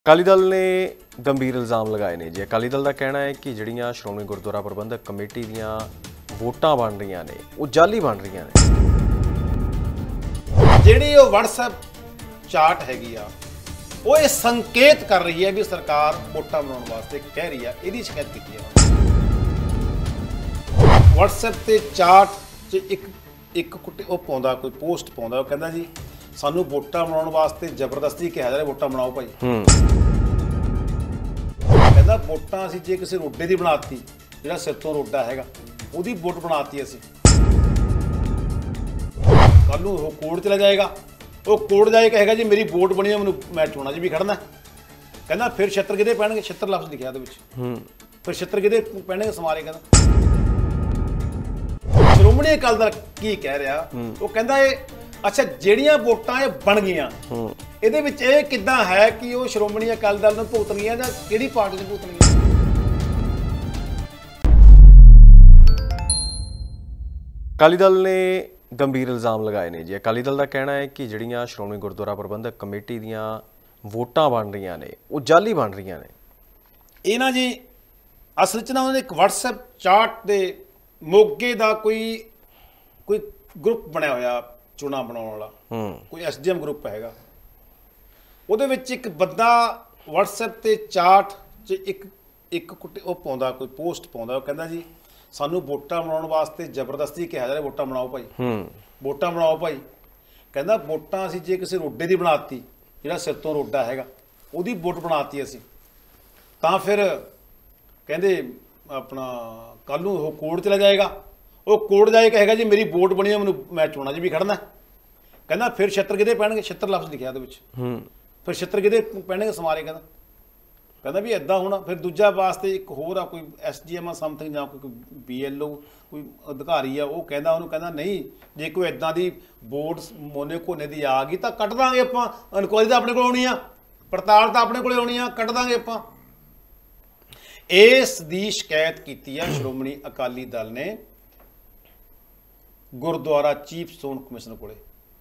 ਅਕਾਲੀ ਦਲ ਨੇ ਗੰਭੀਰ ਇਲਜ਼ਾਮ ਲਗਾਏ ਨੇ ਜੀ। ਅਕਾਲੀ ਦਲ ਦਾ ਕਹਿਣਾ ਹੈ ਕਿ ਜਿਹੜੀਆਂ ਸ਼੍ਰੋਮਣੀ ਗੁਰਦੁਆਰਾ ਪ੍ਰਬੰਧਕ ਕਮੇਟੀ ਦੀਆਂ ਵੋਟਾਂ ਬਣ ਰਹੀਆਂ ਨੇ ਉਹ ਜਾਲੀ ਬਣ ਰਹੀਆਂ ਨੇ। ਜਿਹੜੀ ਉਹ WhatsApp ਚਾਰਟ ਹੈਗੀ ਆ ਉਹ ਇਹ ਸੰਕੇਤ ਕਰ ਰਹੀ ਹੈ ਵੀ ਸਰਕਾਰ ਵੋਟਾਂ ਬਣਾਉਣ ਵਾਸਤੇ ਕਹਿ ਰਹੀ ਆ, ਇਹਦੀ ਸ਼ਿਕਾਇਤ ਕੀਤੀ ਹੈ। WhatsApp ਤੇ ਚਾਰਟ 'ਚ ਇੱਕ ਕੁੱਤੇ ਉਹ ਪਾਉਂਦਾ, ਕੋਈ ਪੋਸਟ ਪਾਉਂਦਾ, ਉਹ ਕਹਿੰਦਾ ਜੀ ਸਾਨੂੰ ਵੋਟਾਂ ਬਣਾਉਣ ਵਾਸਤੇ ਜ਼ਬਰਦਸਤੀ ਕਿਹਾ ਜਾ ਰਿਹਾ, ਵੋਟਾਂ ਬਣਾਓ ਭਾਈ। ਕਹਿੰਦਾ ਵੋਟਾਂ ਅਸੀਂ ਜੇ ਕਿਸੇ ਰੋਡੇ ਦੀ ਬਣਾਤੀ, ਜਿਹੜਾ ਸਿਰ ਤੋਂ ਰੋਡਾ ਹੈਗਾ ਉਹਦੀ ਵੋਟ ਬਣਾਤੀ ਅਸੀਂ, ਕੱਲ ਨੂੰ ਉਹ ਕੋਰਟ ਚਲਾ ਜਾਏਗਾ, ਉਹ ਕੋਰਟ ਜਾਏ ਕਹੇਗਾ ਜੀ ਮੇਰੀ ਵੋਟ ਬਣੀ ਹੈ, ਮੈਨੂੰ ਮੈਂ ਚੋਣਾਂ 'ਚ ਵੀ ਖੜਨਾ। ਕਹਿੰਦਾ ਫਿਰ ਛਿੱਤਰ ਕਿਹਦੇ ਪੈਣਗੇ, ਛਿੱਤਰ ਲਫ਼ਜ਼ ਲਿਖਿਆ ਉਹਦੇ ਵਿੱਚ, ਫਿਰ ਛਿੱਤਰ ਕਿਹਦੇ ਪੈਣਗੇ ਸਮਾਰੇ। ਕਹਿੰਦਾ ਸ਼੍ਰੋਮਣੀ ਅਕਾਲੀ ਦਲ ਕੀ ਕਹਿ ਰਿਹਾ, ਉਹ ਕਹਿੰਦਾ ਇਹ ਅੱਛਾ ਜਿਹੜੀਆਂ ਵੋਟਾਂ ਇਹ ਬਣ ਗਈਆਂ ਇਹਦੇ ਵਿੱਚ ਇਹ ਕਿੱਦਾਂ ਹੈ ਕਿ ਉਹ ਸ਼੍ਰੋਮਣੀ ਅਕਾਲੀ ਦਲ ਨੂੰ ਭੁਗਤਣਗੀਆਂ ਜਾਂ ਕਿਹੜੀ ਪਾਰਟੀ ਨੂੰ ਭੁਗਤਣਗੀਆਂ। ਅਕਾਲੀ ਦਲ ਨੇ ਗੰਭੀਰ ਇਲਜ਼ਾਮ ਲਗਾਏ ਨੇ ਜੀ। ਅਕਾਲੀ ਦਲ ਦਾ ਕਹਿਣਾ ਹੈ ਕਿ ਜਿਹੜੀਆਂ ਸ਼੍ਰੋਮਣੀ ਗੁਰਦੁਆਰਾ ਪ੍ਰਬੰਧਕ ਕਮੇਟੀ ਦੀਆਂ ਵੋਟਾਂ ਬਣ ਰਹੀਆਂ ਨੇ ਉਹ ਜਾਲੀ ਬਣ ਰਹੀਆਂ ਨੇ। ਇਹ ਨਾ ਜੀ ਅਸਲ 'ਚ ਨਾ ਉਹਨਾਂ ਨੇ ਇੱਕ WhatsApp ਚਾਰਟ ਦੇ ਮੋਗੇ ਦਾ ਕੋਈ ਗਰੁੱਪ ਬਣਿਆ ਹੋਇਆ ਚੋਣਾਂ ਬਣਾਉਣ ਵਾਲਾ, ਕੋਈ SDM ਗਰੁੱਪ ਹੈਗਾ। ਉਹਦੇ ਵਿੱਚ ਇੱਕ ਬੰਦਾ WhatsApp ਤੇ ਚਾਰਟ 'ਚ ਇੱਕ ਕੁੱਤੇ ਉਹ ਪਾਉਂਦਾ, ਕੋਈ ਪੋਸਟ ਪਾਉਂਦਾ, ਉਹ ਕਹਿੰਦਾ ਜੀ ਸਾਨੂੰ ਵੋਟਾਂ ਬਣਾਉਣ ਵਾਸਤੇ ਜ਼ਬਰਦਸਤੀ ਕਿਹਾ ਜਾ ਰਿਹਾ, ਵੋਟਾਂ ਬਣਾਓ ਭਾਈ, ਵੋਟਾਂ ਬਣਾਓ ਭਾਈ। ਕਹਿੰਦਾ ਵੋਟਾਂ ਅਸੀਂ ਜੇ ਕਿਸੇ ਰੋਡੇ ਦੀ ਬਣਾਤੀ, ਜਿਹੜਾ ਸਿਰ ਤੋਂ ਰੋਡਾ ਹੈਗਾ ਉਹਦੀ ਵੋਟ ਬਣਾਤੀ ਅਸੀਂ, ਤਾਂ ਫਿਰ ਕਹਿੰਦੇ ਆਪਣਾ ਕੱਲ ਨੂੰ ਉਹ ਕੋਰਟ ਚਲਾ ਜਾਏਗਾ, ਉਹ ਕੋਰਟ ਜਾਏ ਕਹੇਗਾ ਜੀ ਮੇਰੀ ਵੋਟ ਬਣੀ ਹੈ, ਮੈਨੂੰ ਮੈਂ ਚੋਣਾਂ 'ਚ ਵੀ ਖੜਨਾ। ਕਹਿੰਦਾ ਫਿਰ ਛਿੱਤਰ ਕਿਹਦੇ ਪੈਣਗੇ, ਛਿੱਤਰ ਲਫ਼ਜ਼ ਲਿਖਿਆ ਉਹਦੇ ਵਿੱਚ, ਫਿਰ ਛਿੱਤਰ ਕਿਹਦੇ ਪੈਣਗੇ ਸਮਾਰੇ। ਕਹਿੰਦਾ ਵੀ ਇੱਦਾਂ ਹੋਣਾ। ਫਿਰ ਦੂਜਾ ਵਾਸਤੇ ਇੱਕ ਹੋਰ ਆ, ਕੋਈ SDM ਆ ਸਮਥਿੰਗ ਜਾਂ ਕੋਈ BLO ਕੋਈ ਅਧਿਕਾਰੀ ਆ, ਉਹ ਕਹਿੰਦਾ ਉਹਨੂੰ, ਕਹਿੰਦਾ ਨਹੀਂ ਜੇ ਕੋਈ ਇੱਦਾਂ ਦੀ ਵੋਟ ਮੋਨੇ ਕੋਨੇ ਦੀ ਆ ਗਈ ਤਾਂ ਕੱਢ ਦਾਂਗੇ ਆਪਾਂ, ਇਨਕੁਆਇਰੀ ਤਾਂ ਆਪਣੇ ਕੋਲ ਆਉਣੀ ਆ, ਪੜਤਾਲ ਤਾਂ ਆਪਣੇ ਕੋਲ ਆਉਣੀ ਆ, ਕੱਢ ਦਾਂਗੇ ਆਪਾਂ। ਇਸ ਦੀ ਸ਼ਿਕਾਇਤ ਕੀਤੀ ਆ ਸ਼੍ਰੋਮਣੀ ਅਕਾਲੀ ਦਲ ਨੇ ਗੁਰਦੁਆਰਾ ਚੀਫ ਚੋਣ ਕਮਿਸ਼ਨ ਕੋਲੇ।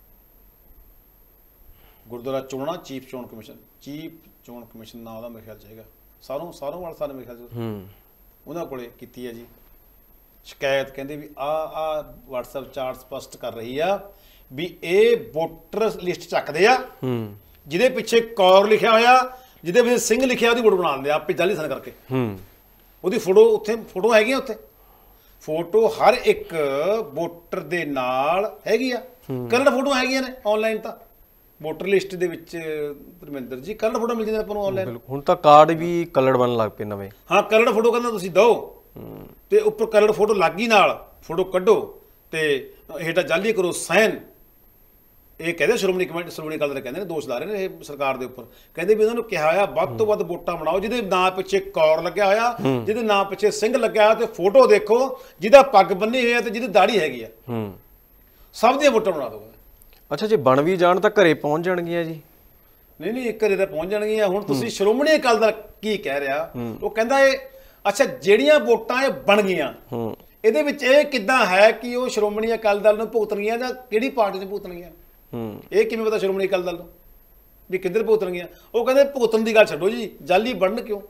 ਗੁਰਦੁਆਰਾ ਚੋਣਾਂ ਚੀਫ ਚੋਣ ਕਮਿਸ਼ਨ ਨਾਂ ਉਹਦਾ ਮੇਰੇ ਖਿਆਲ 'ਚ ਹੈਗਾ, ਸਾਰੋਂ ਵਾਲਾ ਸਾਡੇ ਮੇਰੇ ਖਿਆਲ 'ਚ ਉਹਨਾਂ ਕੋਲੇ ਕੀਤੀ ਹੈ ਜੀ ਸ਼ਿਕਾਇਤ। ਕਹਿੰਦੇ ਵੀ ਆ WhatsApp ਚਾਰਟ ਸਪਸ਼ਟ ਕਰ ਰਹੀ ਆ ਵੀ ਇਹ ਵੋਟਰ ਲਿਸਟ ਚੱਕਦੇ ਆ, ਜਿਹਦੇ ਪਿੱਛੇ ਕੌਰ ਲਿਖਿਆ ਹੋਇਆ, ਜਿਹਦੇ ਪਿੱਛੇ ਸਿੰਘ ਲਿਖਿਆ, ਉਹਦੀ ਵੋਟ ਬਣਾ ਦਿੰਦੇ ਆ ਆਪੇ ਜਾਲੀ ਸਨ ਕਰਕੇ। ਉਹਦੀ ਫੋਟੋ ਉੱਥੇ, ਫੋਟੋ ਹੈਗੀਆਂ ਉੱਥੇ, ਫੋਟੋ ਹਰ ਇੱਕ ਵੋਟਰ ਦੇ ਨਾਲ ਹੈਗੀ ਆ, ਕਲਰਡ ਫੋਟੋ ਹੈਗੀਆਂ ਨੇ ਆਨਲਾਈਨ। ਤਾਂ ਵੋਟਰ ਲਿਸਟ ਦੇ ਵਿੱਚ ਧਰਮਿੰਦਰ ਜੀ ਕਲਰਡ ਫੋਟੋ ਮਿਲ ਜਾਂਦੀ ਆਪਾਂ ਨੂੰ ਆਨਲਾਈਨ। ਹੁਣ ਤਾਂ ਕਾਰਡ ਵੀ ਕਲਰਡ ਬਣਨ ਲੱਗ ਪਏ ਨਵੇਂ। ਹਾਂ ਕਲਰਡ ਫੋਟੋ ਕਹਿੰਦਾ ਤੁਸੀਂ ਦਿਓ ਤੇ ਉੱਪਰ ਕਲਰਡ ਫੋਟੋ ਲੱਗੀ, ਨਾਲ ਫੋਟੋ ਕੱਢੋ ਤੇ ਹੇਠਾਂ ਜਾਲੀ ਕਰੋ ਸਾਈਨ। ਇਹ ਕਹਿੰਦੇ ਸ਼੍ਰੋਮਣੀ ਅਕਾਲੀ ਦਲ ਕਹਿੰਦੇ ਨੇ, ਦੋਸ਼ ਲਾ ਰਹੇ ਨੇ ਇਹ ਸਰਕਾਰ ਦੇ ਉੱਪਰ। ਕਹਿੰਦੇ ਵੀ ਉਹਨਾਂ ਨੂੰ ਕਿਹਾ ਹੋਇਆ ਵੱਧ ਤੋਂ ਵੱਧ ਵੋਟਾਂ ਬਣਾਓ, ਜਿਹਦੇ ਨਾਂ ਪਿੱਛੇ ਕੌਰ ਲੱਗਿਆ ਹੋਇਆ, ਜਿਹਦੇ ਨਾਂ ਪਿੱਛੇ ਸਿੰਘ ਲੱਗਿਆ ਹੋਇਆ, ਤੇ ਫੋਟੋ ਦੇਖੋ ਜਿਹਦਾ ਪੱਗ ਬੰਨੀ ਹੋਈ ਹੈ ਤੇ ਜਿਹਦੀ ਦਾੜੀ ਹੈਗੀ ਆ, ਸਭ ਦੀਆਂ ਵੋਟਾਂ ਬਣਾ ਦਿਓ। ਅੱਛਾ ਜੇ ਬਣ ਵੀ ਜਾਣ ਤਾਂ ਘਰੇ ਪਹੁੰਚ ਜਾਣਗੀਆਂ ਜੀ? ਨਹੀਂ ਘਰੇ ਤਾਂ ਪਹੁੰਚ ਜਾਣਗੀਆਂ। ਹੁਣ ਤੁਸੀਂ ਸ਼੍ਰੋਮਣੀ ਅਕਾਲੀ ਦਲ ਕੀ ਕਹਿ ਰਿਹਾ, ਉਹ ਕਹਿੰਦਾ ਇਹ ਅੱਛਾ ਜਿਹੜੀਆਂ ਵੋਟਾਂ ਇਹ ਬਣ ਗਈਆਂ ਇਹਦੇ ਵਿੱਚ ਇਹ ਕਿੱਦਾਂ ਹੈ ਕਿ ਉਹ ਸ਼੍ਰੋਮਣੀ ਅਕਾਲੀ ਦਲ ਨੂੰ ਭੁਗਤਣਗੀਆਂ ਜਾਂ ਕਿਹੜੀ ਪਾਰਟੀ ਨੂੰ ਭੁਗਤਣਗੀਆਂ। ਇਹ ਕਿਵੇਂ ਪਤਾ ਸ਼੍ਰੋਮਣੀ ਅਕਾਲੀ ਦਲ ਨੂੰ ਵੀ ਕਿੱਧਰ ਭੁਗਤਣਗੀਆਂ। ਉਹ ਕਹਿੰਦੇ ਭੁਗਤਣ ਦੀ ਗੱਲ ਛੱਡੋ ਜੀ, ਜਾਲੀ ਬਣਨ ਕਿਉਂ,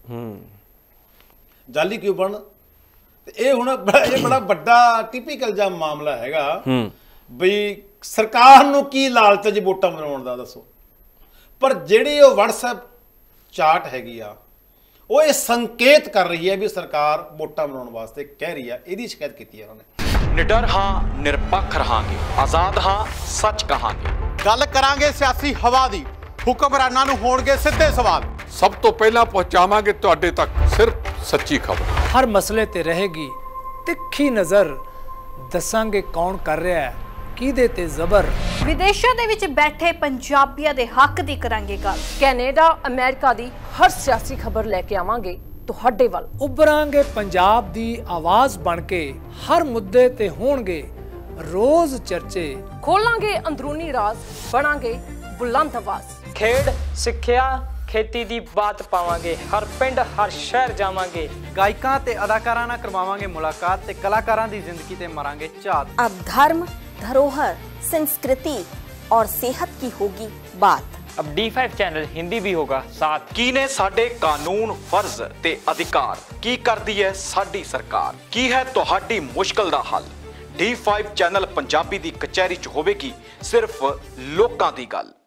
ਜਾਲੀ ਕਿਉਂ ਬਣਨ। ਤੇ ਇਹ ਹੁਣ ਇਹ ਬੜਾ ਵੱਡਾ ਟਿਪੀਕਲ ਜਿਹਾ ਮਾਮਲਾ ਹੈਗਾ ਬਈ ਸਰਕਾਰ ਨੂੰ ਕੀ ਲਾਲਚ ਜੀ ਵੋਟਾਂ ਬਣਾਉਣ ਦਾ, ਦੱਸੋ। ਪਰ ਜਿਹੜੀ ਉਹ WhatsApp ਚਾਰਟ ਹੈਗੀ ਆ ਉਹ ਇਹ ਸੰਕੇਤ ਕਰ ਰਹੀ ਹੈ ਵੀ ਸਰਕਾਰ ਵੋਟਾਂ ਬਣਾਉਣ ਵਾਸਤੇ ਕਹਿ ਰਹੀ ਆ, ਇਹਦੀ ਸ਼ਿਕਾਇਤ ਕੀਤੀ ਹੈ ਉਹਨਾਂ ਨੇ। निडर हाँ निरपक्ष रहांगे, आजाद हाँ सच कहांगे। गल करांगे सियासी हवा दी, हुक्मरानां नूं होणगे सिद्धे सवाल। सब तो पहला पहुंचावांगे तुहाडे तक सिर्फ सच्ची खबर। हर मसले ते रहेगी तिखी नज़र, दसांगे कौन कर रहा है किहदे ते जबर। विदेशों दे विच बैठे पंजाबियां दे हक दी करांगे गल। कैनेडा अमेरिका दी हर सियासी खबर लैके आवांगे ਤੁਹਾਡੇ ਵੱਲ। ਉਭਰਾਂਗੇ ਪੰਜਾਬ ਦੀ ਆਵਾਜ਼ ਬਣ ਕੇ, ਹਰ ਮੁੱਦੇ ਤੇ ਹੋਣਗੇ ਰੋਜ਼ ਚਰਚੇ। ਖੋਲਾਂਗੇ ਅੰਦਰੂਨੀ ਰਾਜ਼, ਬਣਾਂਗੇ ਬੁਲੰਦ ਆਵਾਜ਼। ਖੇਡ ਸਿੱਖਿਆ ਖੇਤੀ ਦੀ ਬਾਤ ਪਾਵਾਂਗੇ, ਹਰ ਪਿੰਡ ਹਰ ਸ਼ਹਿਰ ਜਾਵਾਂਗੇ। ਗਾਇਕਾਂ ਤੇ ਅਦਾਕਾਰਾਂ ਨਾਲ ਕਰਵਾਵਾਂਗੇ ਮੁਲਾਕਾਤ ਤੇ ਕਲਾਕਾਰਾਂ ਦੀ ਜ਼ਿੰਦਗੀ ਤੇ ਮਾਰਾਂਗੇ ਝਾਤ। अब धर्म, धरोहर, संस्कृति और सेहत की होगी बात। अब D5 चैनल हिंदी भी होगा साथ। ਕੀ ਨੇ ਸਾਡੇ ਕਾਨੂੰਨ, ਫਰਜ਼ ਤੇ ਅਧਿਕਾਰ? ਕੀ ਕਰਦੀ ਹੈ ਸਾਡੀ ਸਰਕਾਰ? ਕੀ ਹੈ ਤੁਹਾਡੀ ਮੁਸ਼ਕਲ ਦਾ ਹੱਲ? D5 ਚੈਨਲ ਪੰਜਾਬੀ ਦੀ ਕਚਹਿਰੀ 'ਚ ਹੋਵੇਗੀ ਸਿਰਫ ਲੋਕਾਂ ਦੀ ਗੱਲ।